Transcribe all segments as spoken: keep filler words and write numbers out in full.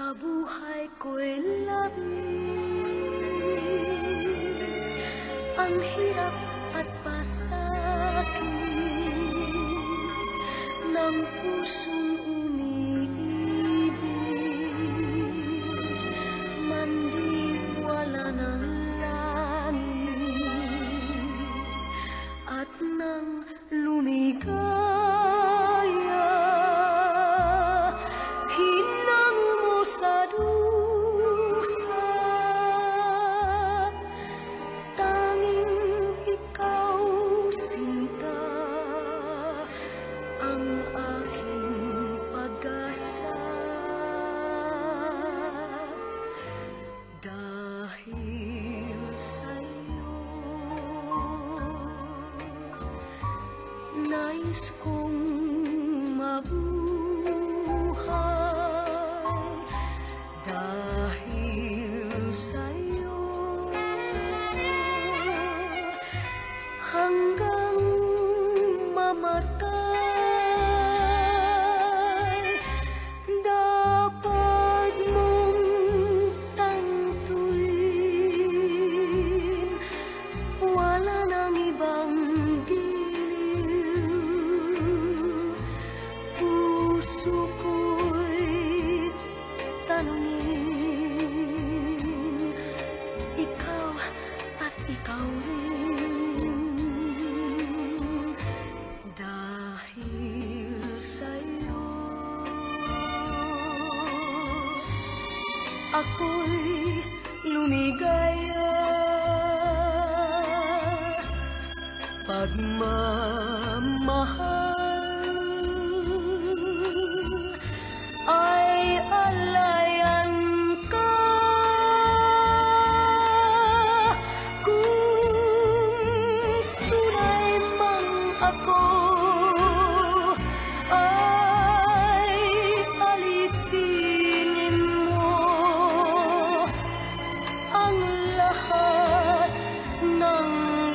sa buhay ko'y labis, ang hirap at pasakit ng pusong umiibig, mandiwala ng langit at nang lumigaya. Nais kong mabuhay dahil sa'yo, hanggang mamatay. Dapat mong tantuin, wala nang ibang ako'y lumigaya. Pagmamahal ay alayan ka. Kung tunay mang ako ay alipinin mo ang lahat ng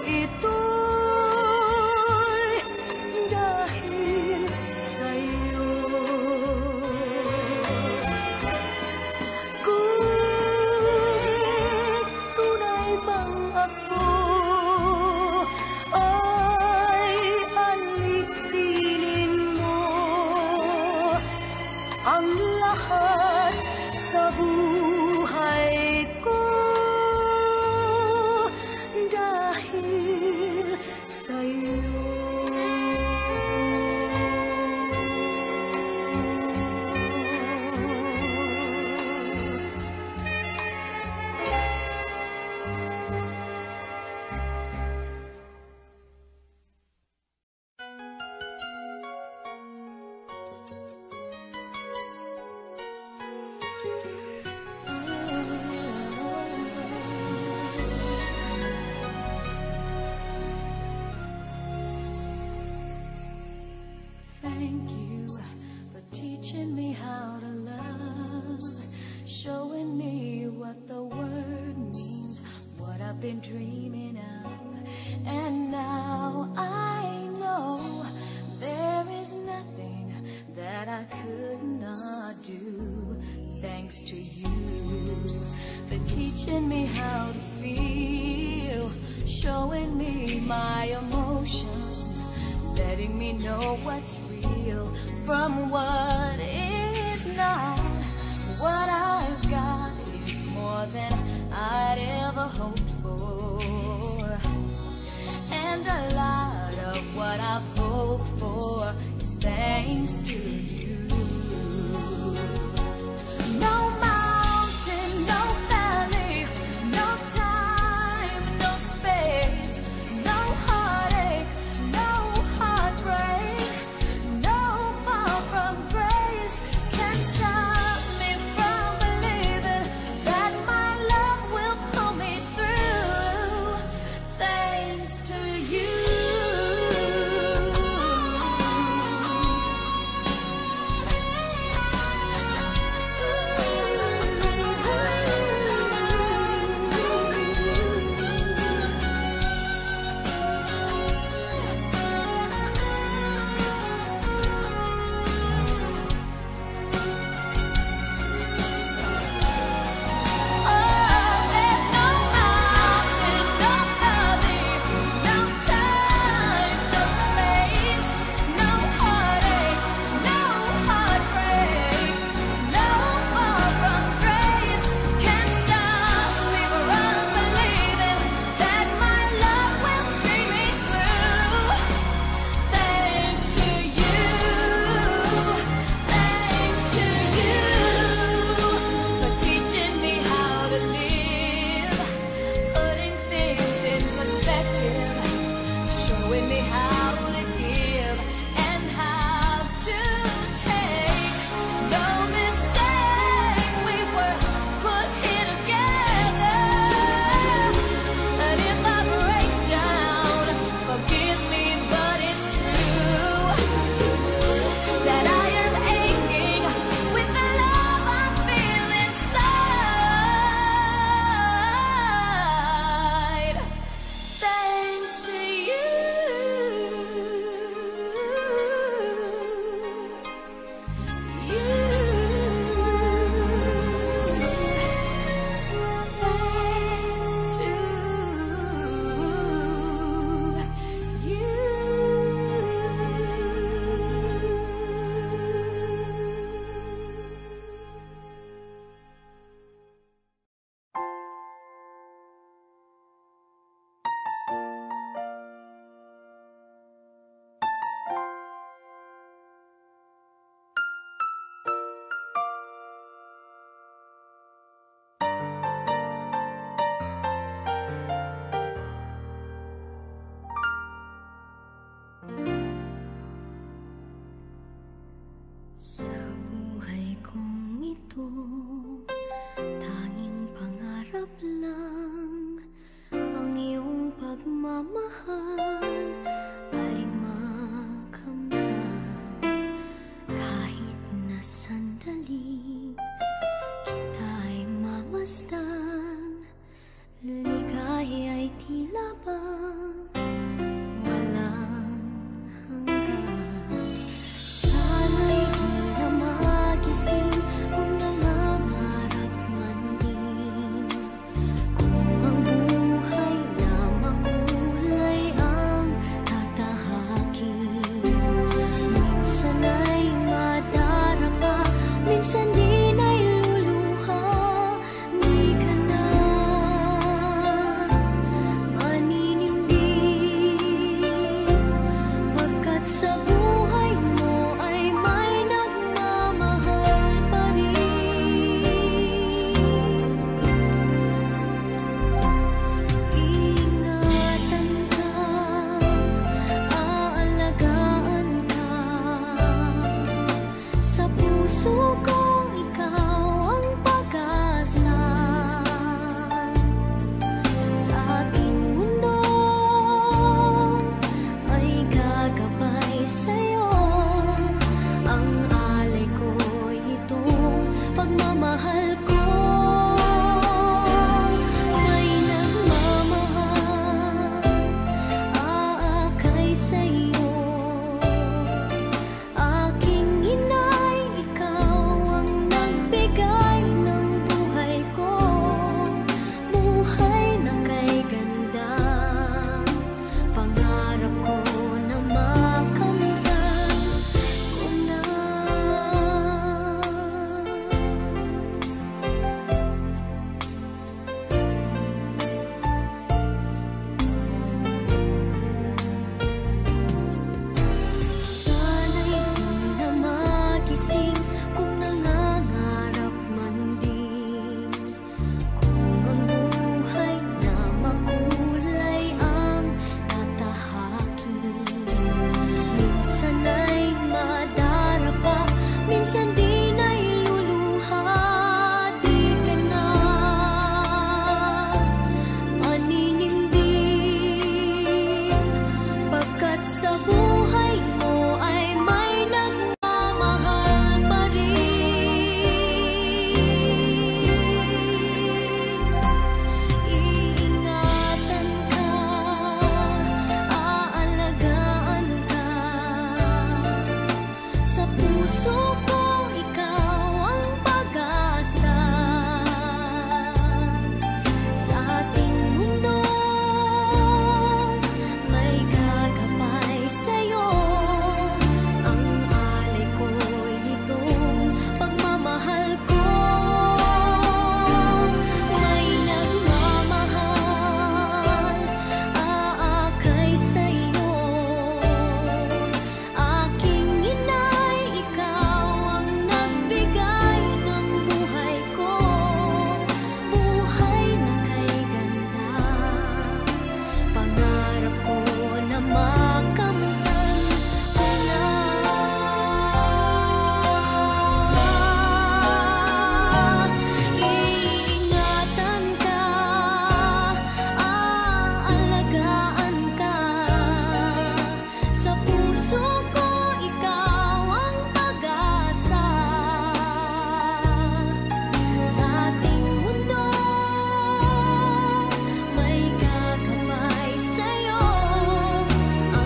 ito'y dahil sa'yo. Kung tunay bang ako ay alipinin mo ang lahat sa buhay ko dahil sa'yo. Thank you for teaching me how to love, showing me what the word means, what I've been dreaming of. And now I know there is nothing that I could not do. Thanks to you for teaching me how to feel, showing me my emotions, letting me know what's real from what is not. What I've got is more than I'd ever hoped for, and a lot of what I've hoped for is thanks to you. No mountain, no valley, no time, no space, no heartache, no heartbreak, no far from grace can stop me from believing that my love will pull me through. Thanks to you. walang hanggan. Sana'y di na magising kung nangangarap man din, kung ang buhay na makulay ang tatahakin. Minsan ay madarapa, minsan din ay luluha. Di ka na maninindig, pagkat sa buhay mo ay may nagmamahal pa rin. Iingatan ka, aalagaan ka. Sa puso ko ikaw ang pag-asa. Sa aking mundo ay gagabay sa'yo. Ang alay ko'y itong pagmamahal ko. May nagmamahal, aakay sa'yo. Aking inay, ikaw ang nagbigay ng buhay ko. Buhay na kay ganda, pangarap ko na makamtan ko na. Sana'y di na magising kung nangangarap man din, kung ang buhay na makulay ang tatahakin. Minsan ay madarapa, minsan din ay luluha. Di ka na maninindig, pagkat sa buhay mo ay may nagmamahal pa rin. Iingatan ka, aalagaan ka. Sa puso ko ikaw ang pag-asa. Sa ating mundo may gagabay sa'yo. Ang alay ko'y itong pagmamahal ko. May nagmamahal, aakay sa'yo. Aking inay, ikaw ang nagbigay ng buhay ko. Buhay na kay ganda, pangarap ko na makamtan ko na. Iingatan ka, aalagaan ka. Sa puso ko ikaw ang pag-asa. Sa ating mundo may gagabay sa'yo.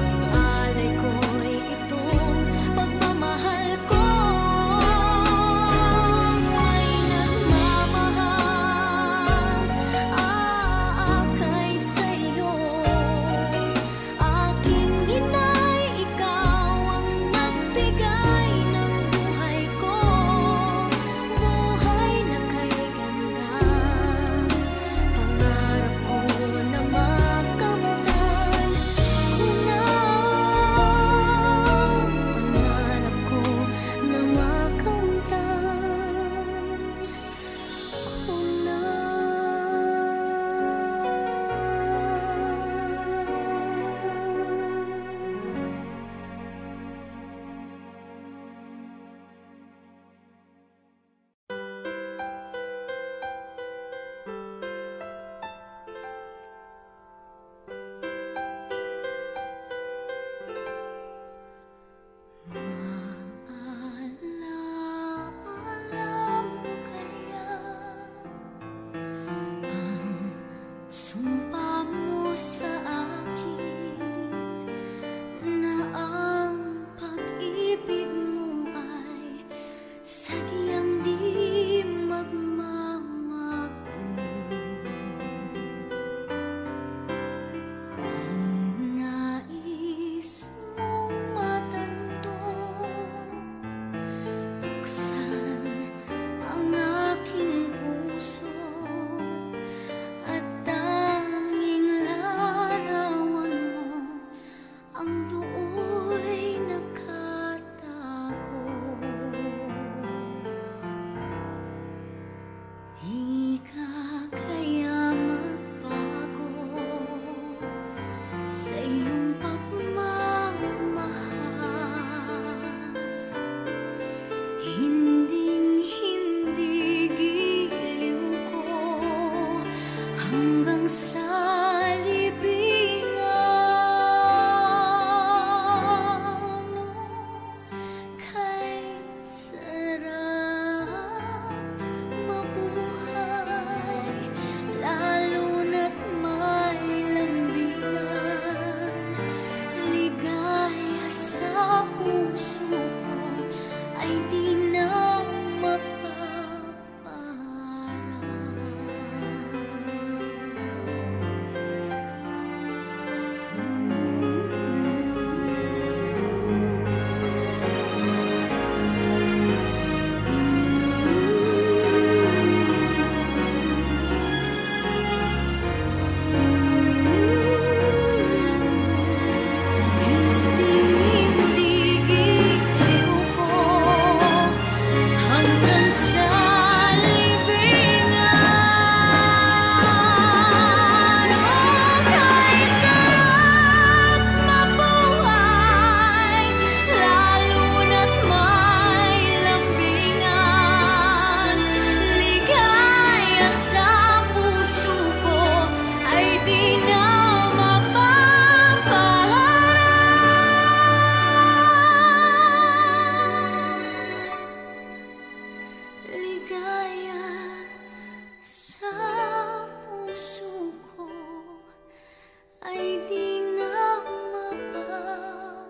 ay di na mapaparang.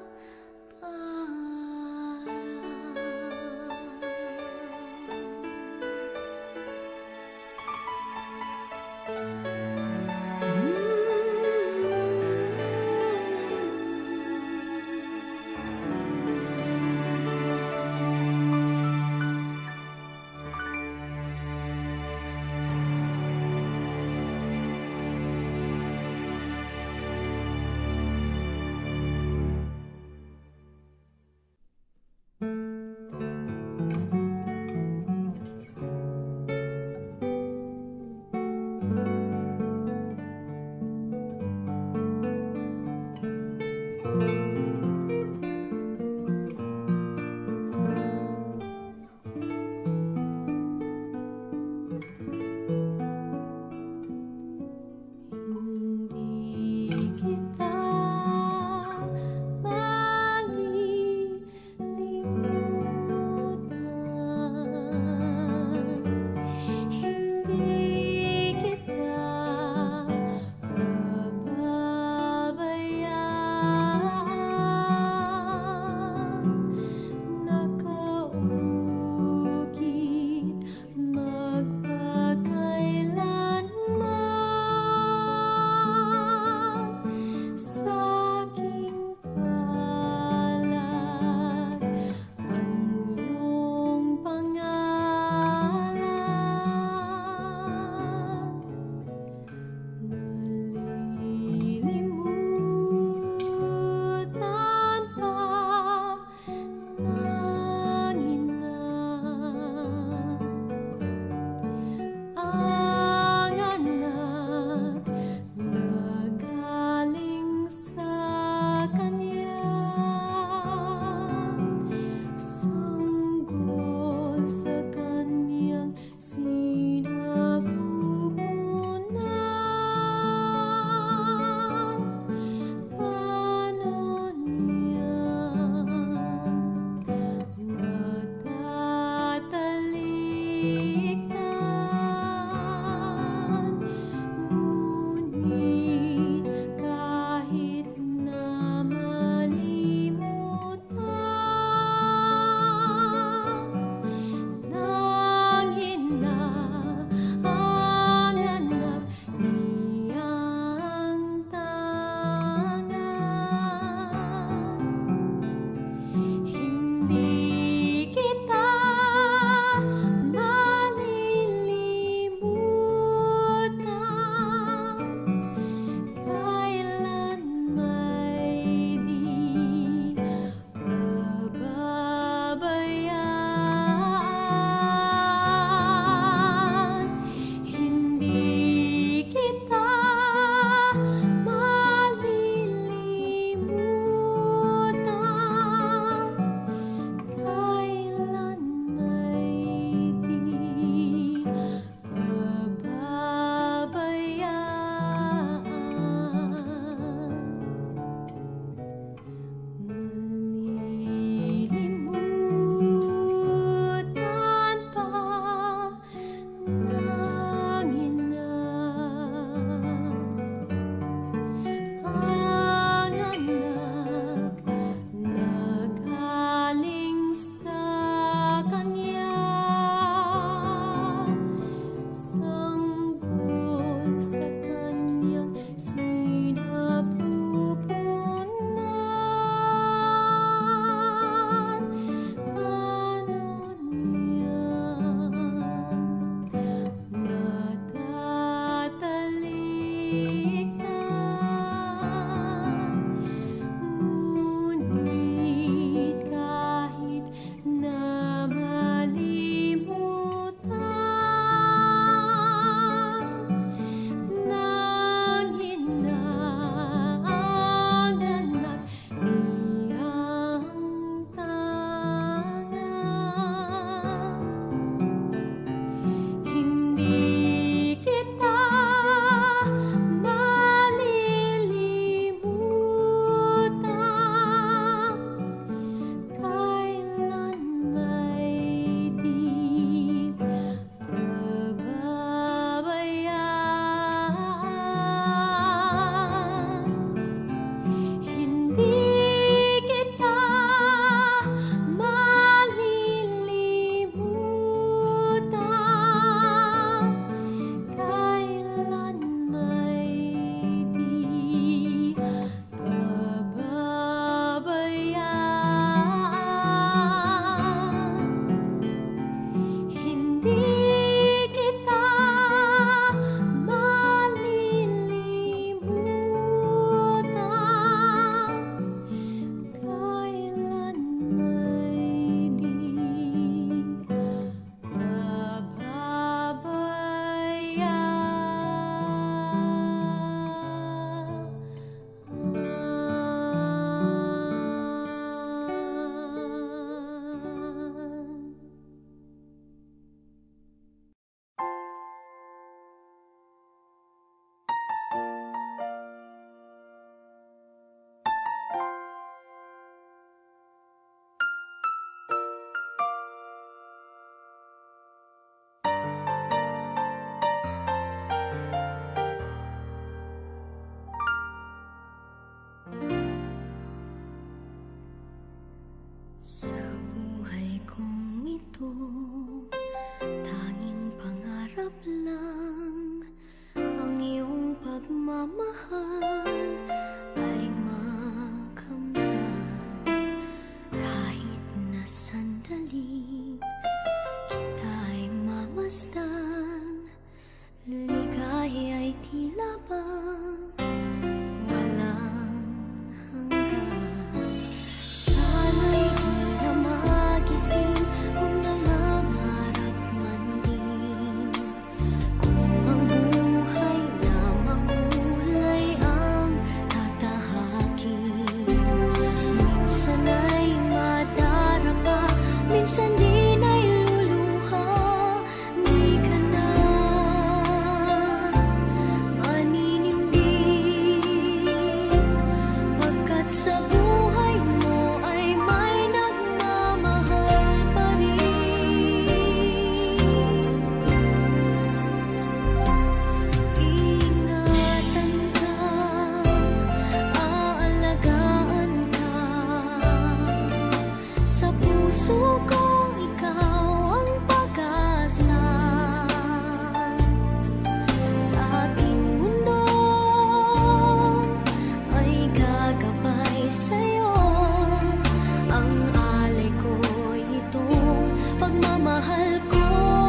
sa'yo. Ang alay ko'y itong pagmamahal ko.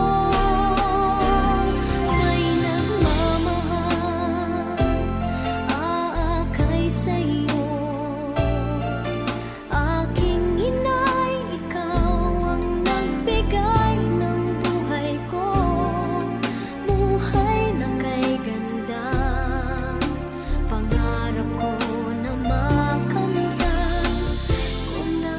May nagmamahal, aakay sa'yo. Aking inay, ikaw ang nagbigay ng buhay ko. Buhay na kay ganda, pangarap ko na makamtan ko na.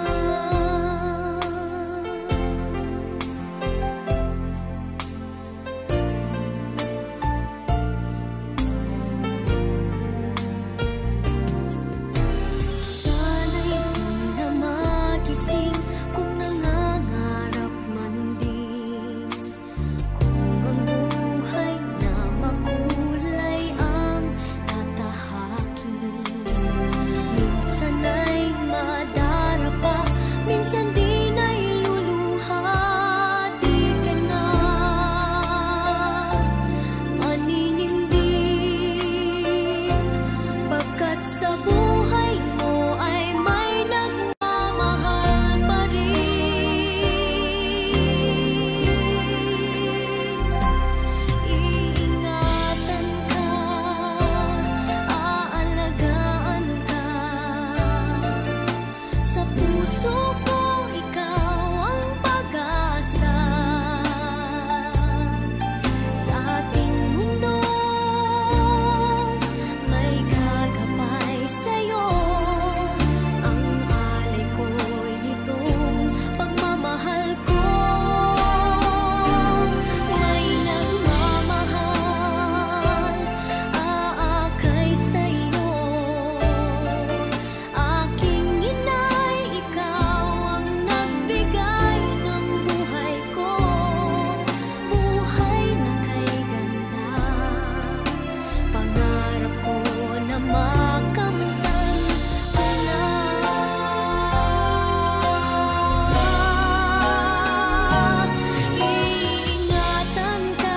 Sana'y di na magising kung nangangarap man din. Kung ang buhay na makulay ang tatahakin. Minsan ay madarapa, minsan din ay luluha. Di ka na maninindig, pagkat sa buhay mo ay may nagmamahal pa rin. Iingatan ka, aalagaan ka. Sa puso ko, ikaw ang pag-asa. Sa ating mundo, may gagabay sa'yo. Ang alay ko'y itong pagmamahal ko. May nagmamahal, aakay sa'yo. Aking inay, ikaw ang nagbigay ng buhay ko. Buhay na kay ganda, pangarap ko na makamtan ka na. Iingatan ka,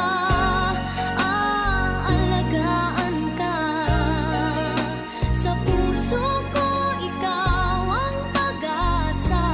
aalagaan ka. Sa puso ko, ikaw ang pag-asa.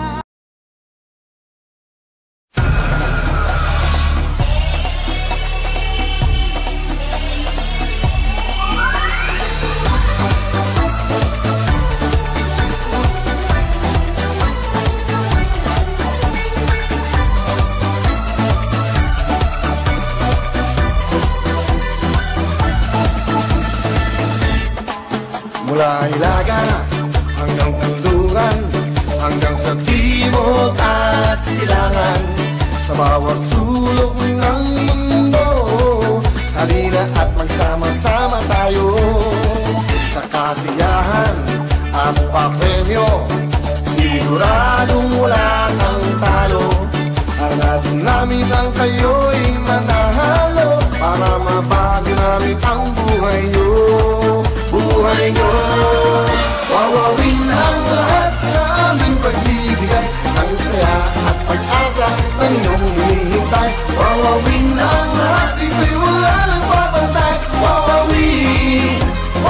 Mula Hilaga hanggang Kanluran, hanggang sa timog at silangan, sa bawat sulok ng mundo, halina at magsama-sama tayo. Sa kasiyahan at papremyo, siguradong wala kang talo. Hanapin namin ang kayo'y manahalo, para mabago namin ang buhay nyo. Buhay nyo, wawawin ang lahat sa aming pagbibigay. Ang saya at pag-asa ng inyong hinihintay. Wawawin ang lahat, ito'y wala lang papantay. Wawawin,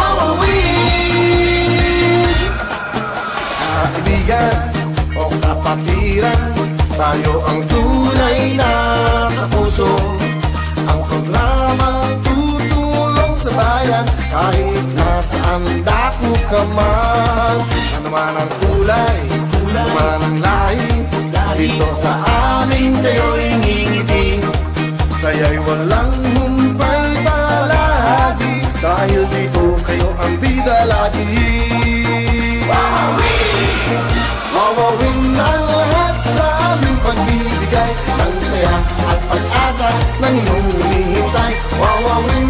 wawawin. Kaibigan o kapatiran, tayo ang tunay na kapuso. Ang programang tutulong sa bayan, kahit nasaan dako ka man. Ano man ang kulay, ano man ang lahi, dito sa amin kayo'y ngingiti. Saya'y walang humpay palagi, dahil dito kayo ang bida lagi. Wawawin, wawawin ang lahat sa aming pagbibigay. Ng saya at pag-asa ng inyong hinihintay. Wawawin